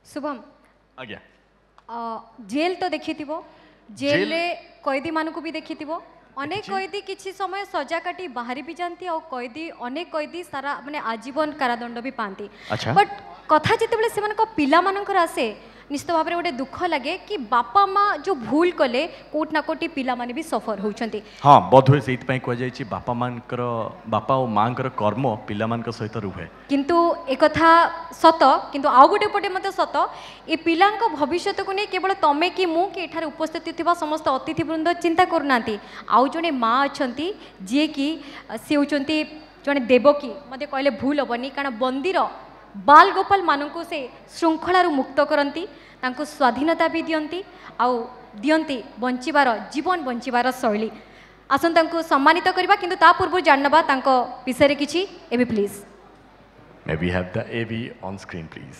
शुभम आज्ञा जेल तो देखी जेल रे कैदी मानक भी देखी अनेक कैदी किसी समय सजा काटी बाहरी भी जाती और कैदी अनेक कैदी सारा माने आजीवन कारादंड भी पाती बट कथा जिते से पिला मानकर आसे निश्चित भाव में गोटे दुख लगे कि बापा माँ जो भूल कले कोट ना कोटी पिला माने भी सफर होउछंती। हाँ बोधवे से कह जाए बापा मानकर बापा और माँ कर्म पिला मान सहित रुहे किंतु एक कथा सत किंतु आउ गोटे पटे मत सत ए पिला भविष्य को नहीं केवल तमें कि मु कि एठार उपस्थित थिबा समस्त अतिथि वृंद चिंता करूना आउ जड़े माँ अच्छा जी कि सी होती जड़े देवकी मत कहले भूल हेनी कारण बंदीर बाल गोपाल मानू से श्रृंखलारू मुक्त करती स्वाधीनता भी दियंती आउ दियंती बंचिबार जीवन बंचिबार शैली आसन सम्मानित करबा किंतु ता पूर्व जानबा तांको विषय रे किछि AV please may we have the AV on screen please.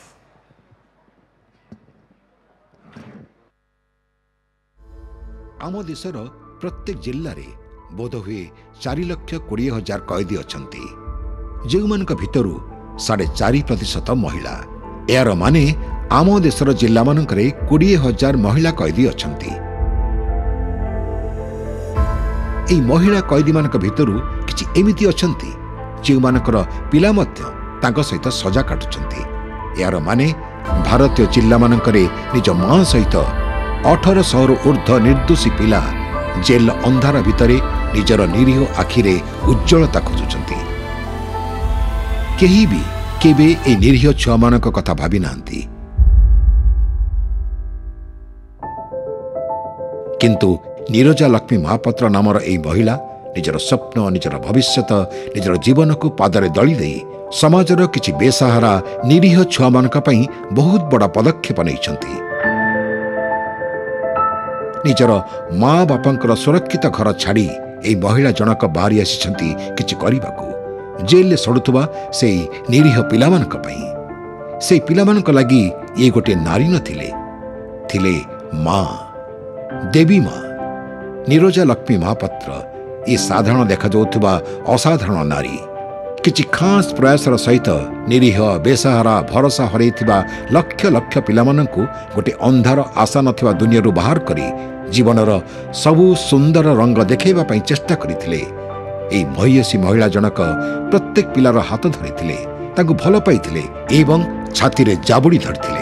आम देशर प्रत्येक जिल्ला रे बोध हुए 4,20,000 कैदी अछंती जो मानक भितरु 4.5% महिला यार माने आम देशर जिला मानकरे 20,000 महिला कैदी अछंती। एई महिला कैदी मानक भितरु किछि एमिति अछंती जे मानकर पिला मध्य तांको सहित सजा काटुछंती यार माने भारतीय जिला मानकरे निज मां सहित 1800 रु ऊर्ध्व निर्दोषी पिला जेल अंधार भितरे निजर निरीह आखिरे उज्जवलता खोजुछंती। केही भी केबे ए निरीह छुआ मानक कथा भाबी नांती किंतु नीरजा लक्ष्मी महापात्र नामर ए महिला निजर स्वप्न निजर भविष्यत निजर जीवन को पादरे दली दे समाजर किछि बेसहारा निरीह छुआ मानक पई बहुत बड़ा पदक्षेप नैछंती। निजर माँ बापांकर सुरक्षित घर छाड़ी ए महिला जनक बाहरी आसिछंती किछि करिबाकू जेल सड़ुवा से निरीह पिलामानक पई से पिलामानक लागि ये गोटे नारी नथिले थिले माँ देवी माँ नीरजा लक्ष्मी महापात्र ये साधारण देखा जाउथुबा असाधारण नारी किछि खास प्रयासर सहित निरीह बेसहारा भरोसा हरैथिबा लक्ष लक्ष पिलामानंकु गोटे अंधार आशा नथिबा दुनियारू बाहर करी जीवनर सबु सुंदर रंग देखैबा पई चेष्टा करिथिले। एई भयसी महिला जनक प्रत्येक पिलार हाथ धरिथिले तांकु भल पाइथिले एवं छाती रे जाबुड़ी धरिथिले।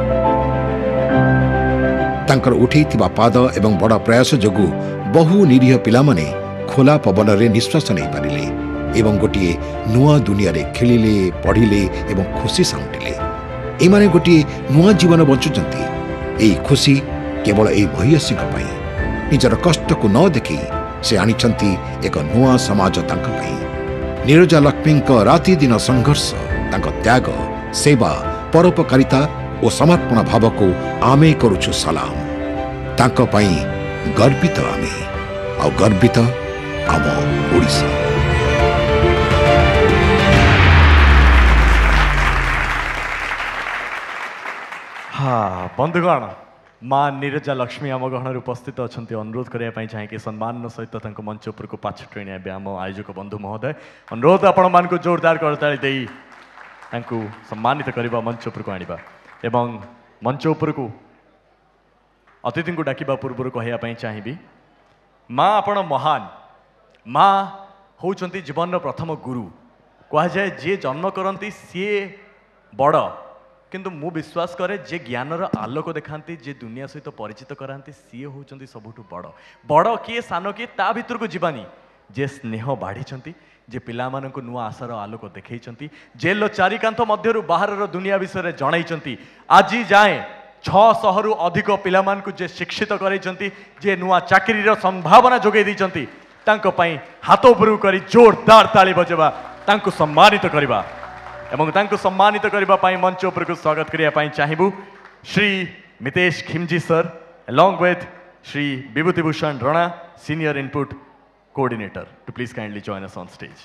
तांकर उठैथिबा पाद एवं बड़ प्रयास जोगु बहु निरीह पिला माने खोला पवन रे निश्वास नै पारिले एवं गोटे नुआ दुनिया रे खेलिले पढ़िले एवं खुशी साउंटिले। एमाने गोटे नुआ जीवन बंचुचंती। एई खुशी केवल एई भयसी पई निजर कष्ट को न देखि से आनिछंती एक नुआ समाज तांक पई। नीरजा लक्ष्मी राति दिन संघर्ष तांक त्याग सेवा परोपकारिता और समर्पण भाव को आमे करुछु सलाम। तांक पई गर्वित आमे आ गर्वित आम ओडिशा। हाँ बंधुगण माँ नीरजा लक्ष्मी आम गहन उपस्थित अच्छा अनुरोध करने चाहे कि सम्मान सहित मंच उपर को पाछ टणी आम आयोजक बंधु महोदय अनुरोध आपण मान जोरदार करताली दे सम्मानित करने मंच उपर को आनिबा एवं मंच उपर को अतिथि को डाकिबा पूर्व कहवाई चाहिए माँ आपण महान माँ होउचंती जीवन प्रथम गुरु कह जाए जी जन्म करती सी बड़ किंतु मु विश्वास करे जे ज्ञानर आलोक देखाती जे दुनिया सहित परिचित कराती सी होउचंती सबुठु बड़ बड़ किए सान किए ता भितर को जीवानी जे स्नेह बाढ़ी जे पिला मानक नुआ आशार आलोक देखैचंती जेल चारिकांथ मध्यरु बाहर दुनिया विषय जणाइचंती आज जाए 600 रु अधिक पिला मानकु जे शिक्षित करैचंती जे नुआ चाकरीर संभावना जोगै दैचंती तांको पई हाथ उपरु करी जोरदार ताली बजेबा तांको सम्मानित करबा एवं तांको सम्मानित करबा पई मंच उपर को स्वागत करिया पई चाहिबू Shri Mitesh Khimji sir along with Shri Bibhutibhushan Rana senior input coordinator to please kindly join us on stage.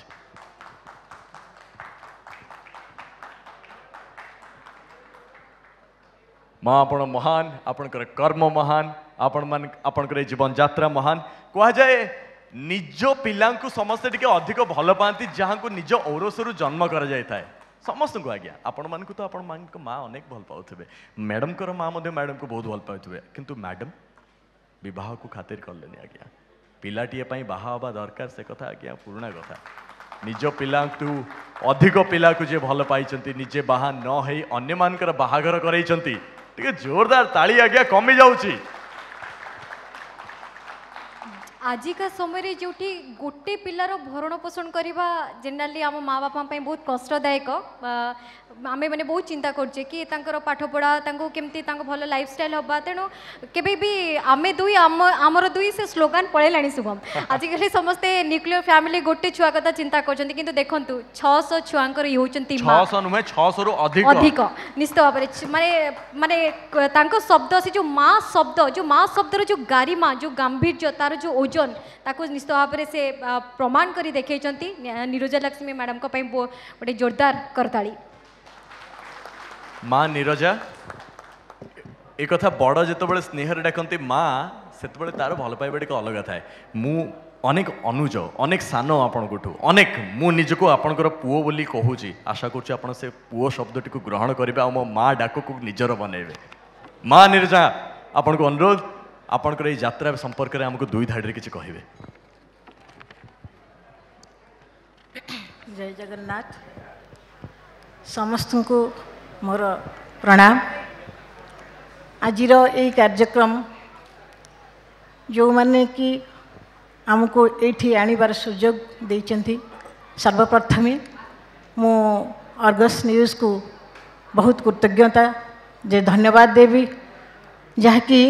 माँ आपण महान आपणकर कर्म महान आपणकर जीवन यात्रा महान कह जाए निज पिला समस्ते टिके अधिक भल पाती जहाँ को निज औरसरू जन्म कर जाए समस्त को आज्ञा आपण मान तो आपण मान माँ अनेक भल पाउथिबे मैडम कर माँ मैडम को बहुत भल पाउथिबे किंतु मैडम विवाह को खातिर कलेनी आज्ञा पिलाटीए पई बाहा हवा दरकार से कथा आज्ञा पुराणा कथा निज पिला अधिक पिला को जे भल पाइचंती निजे बाहा न हेई अन्य मानकर बाहागर करैचंती टिके जोरदार ताली आज्ञा कमी जाउची आजिका समय जो गोटे पिलार भरण पोषण करवा जेनराली आम माँ बापा बहुत कष्टदायक आमे मैंने बहुत चिंता करछे कि तांकर पाठ पढ़ा केमती भल लाइफस्टाइल हवा तेणु केबे भी आमे दुई आमर दुई से स्लोगान पळेलाणी शुभम आजिकल समस्ते न्यूक्लियर फैमिली गोटे छुआ कथा चिंता करछन्ती किंतु देखंतु 600 छुआंकर ये होचंती 600 नुहे 600 रु अधिक निश्चित भाव माने माने तांको शब्द से जो माँ शब्दर जो गारिमा जो गांभीर्य तार जो ओजन ताको निश्चित भाव से प्रमाण करी देखैचंती नीरजा लक्ष्मी मैडम को पई गोटे जोरदार करताली माँ नीरजा एक कथा बड़ जिते स्नेह डाकती माँ से तार भल पाइबा टे अलग थाए मु अनेक अनुज अनेक सान आपठू अनेक मु निजको आपणकर पुओ बोली कहूँ आशा करुँच आप से पुओ शब्द टी ग्रहण करेंगे आ मो माँ डाक को निजर बनइबे माँ नीरजा आपण को अनुरोध आपणकर ये यात्रा संपर्क में आमको दुई धाड़ी किसी कहे जय जगन्नाथ समस्त को मोर प्रणाम आजिर यही कार्यक्रम जो माने कि आमको ये आनिबार सुजोग देइचंती सर्वप्रथमे मु अर्गस न्यूज़ को बहुत कृतज्ञता जे धन्यवाद देवी जहाँकि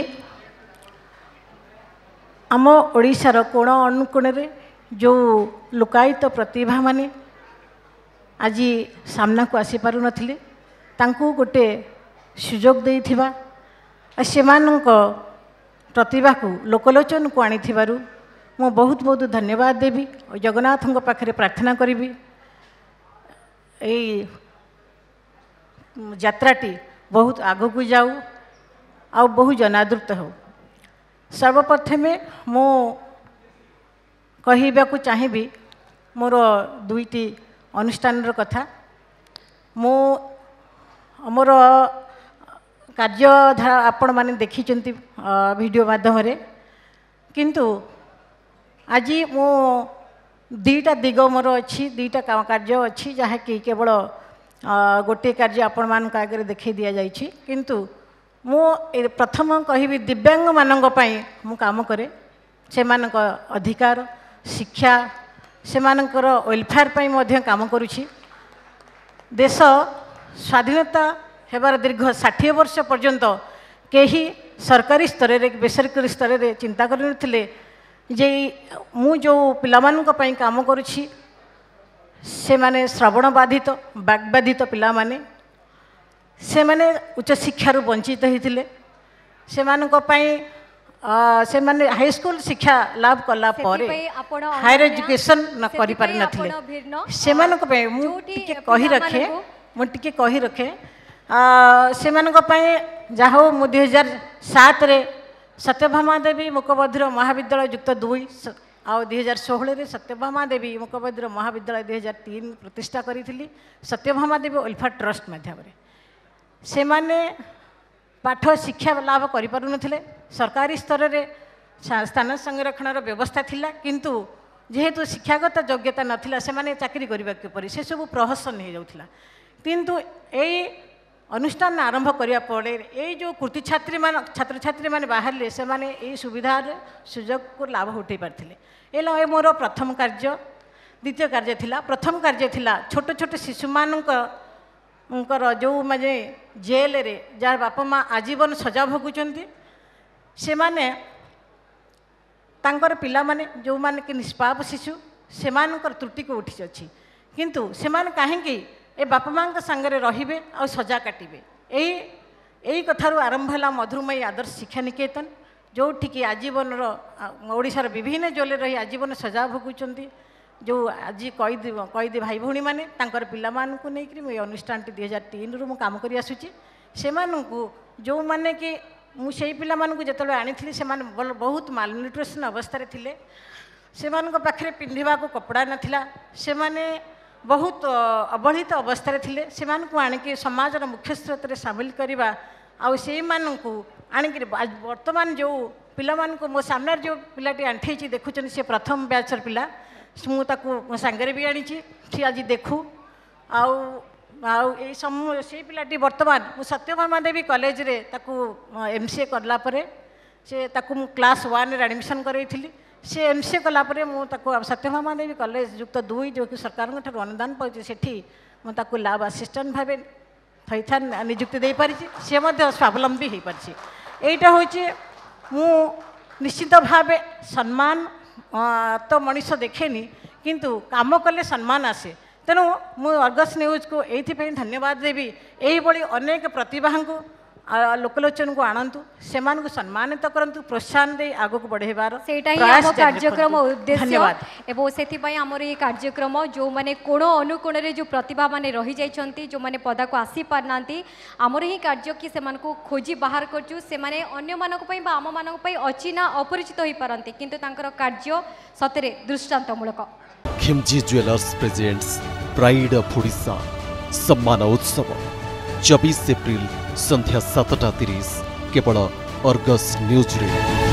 आम ओडिशार कोण अनुकोण जो लुकायित प्रतिभा माने आज सामना को आसी पारु नथिले तांकु गोटे सुजोग देइथिबा सेमानक प्रतिभा को लोकलोचन को आनिथिबारु मु बहुत बहुत धन्यवाद देवी जगन्नाथ पाखरे प्रार्थना करी एई यात्राटी बहुत आगु को जाऊ आ बहु जनादृत हो सर्वप्रथमे मु कहवाकू चाहिए मोर दुईटी अनुष्ठान कथा मु मोर कार्यधारा आपण माने देखिचंती वीडियो माध्यम किंतु आज मो दीटा दिग मोर अच्छी दीटा कार्य अच्छी जहाँकि केवल गोटे कार्य आपण मान आगे देखी दि जाइए किंतु मु प्रथम कहि दिव्यांग मानक पई मु काम करे से मानक अधिकार शिक्षा से मानकर वेलफेयर पई मध्य काम करुछि देश स्वाधीनता हेबार दीर्घ 60 वर्ष पर्यंत केही सरकारी स्तर रे बेसरकारी स्तर रे चिंता करनथिले जे मु जो पिलामानक पई काम करुछि से माने श्रवण बाधित बागबाधित पिला माने से माने उच्च शिक्षार वंचित होते से माने हाई स्कूल शिक्षा लाभ कला पर हायर एजुकेशन न करि पारि नथिले से मानक पे मु टिके कहि रखे से मानक पे जाहो मु 2007 रे सत्यभामा देवी मुकबधिर महाविद्यालय युक्त 2 आ 2016 रे सत्यभामा देवी मुकबधिर महाविद्यालय 2003 प्रतिष्ठा करी सत्यभामा देवी वेलफेयर ट्रस्ट माध्यम से माने पाठ शिक्षा लाभ करें सरकारी स्तर में स्थान संरक्षण व्यवस्था थिला किंतु जेहेतु शिक्षागत योग्यता नथिला से माने चाकरी करबा के परि से सब प्रहसन हो जाउथिला किंतु एई अनुष्ठान आरंभ करिया पड़े ये जो कृति छात्र छात्री माने बाहरले से माने एई सुविधा सुजोग को लाभ उठे पारथिले ए मोर प्रथम कार्य द्वितीय कार्य थिला प्रथम कार्य थिला छोट छोट शिशु मानक जो माने जेल रे जार बापा माँ आजीवन सजा भोगुचंती से माने तांकर पिला माने जो माने कि निष्पाप शिशु से मानकर त्रुटि को उठी अछि किंतु से माने काहेकि ए बापा माँ के संगे रहिबे आ सजा काटिबे एई कथारु आरंभ है मधुरमयी आदर्श शिक्षा निकेतन जो ठिकी आजीवन ओडिशार विभिन्न जेल रही आजीवन सजा भोगुचंती जो आज कैदी भाई भौणी मैंने पिला मानू नहीं अनुष्ठान 2003 रु काम कर आसूची से जो मैंने कि मुझे पिला जो आनी से बहुत मालन्यूट्रिशन अवस्था थे से पाखे पिंधा को कपड़ा नाला से माने बहुत अवहेलित अवस्था थे से आणिकी समाजर मुख्य स्रोत सामिल करवा आणिक वर्तमान जो पिला मो सामने जो पिलाटी आंठी देखुं सी प्रथम बैचर पिला मुझे सांगे भी आनी सी आज देखू से पिलाटी वर्तमान सत्यभामा देवी कॉलेज रे MCA कलापर से क्लास 1 रे एडमिशन करी से MCA कलापर मुझे सत्यभामा देवी कॉलेज युक्त 2 जो कि सरकार अनुदान पाई से मुझे लैब असिस्टेंट भाव थैथान नियुक्ति दे पारी सी स्वावलंबी हो पारी एटा हूँ मु निश्चित भाव सम्मान तो मनीष देखेनी किंतु काम कले सम्मान आसे तेणु मु अर्गस न्यूज को ये धन्यवाद देवी यही अनेक प्रतिभा को लोकलोचन को आणतु से सम्मानित करंतु प्रोत्साहन दे आगो को बढ़ेबार सेटा ही हम कार्यक्रम उद्देश्य एवं से आमर ये कार्यक्रम जो माने कोण अनुकोण रे जो प्रतिभा माने रही जाइछंती जो माने पदा को आसी पारनांती आमर ही कार्य कि से मानको खोजी बाहर करचु से माने अन्य मानको पई बा आम मानको पई अचिना अपरिचित होई पारंती किंतु तांकर कार्य सतरे दृष्टांतमूलक। Khimji jewellers presents pride of Odisha Samman Utsav 24 April संध्या 7:30 केवल अर्गस न्यूज रे।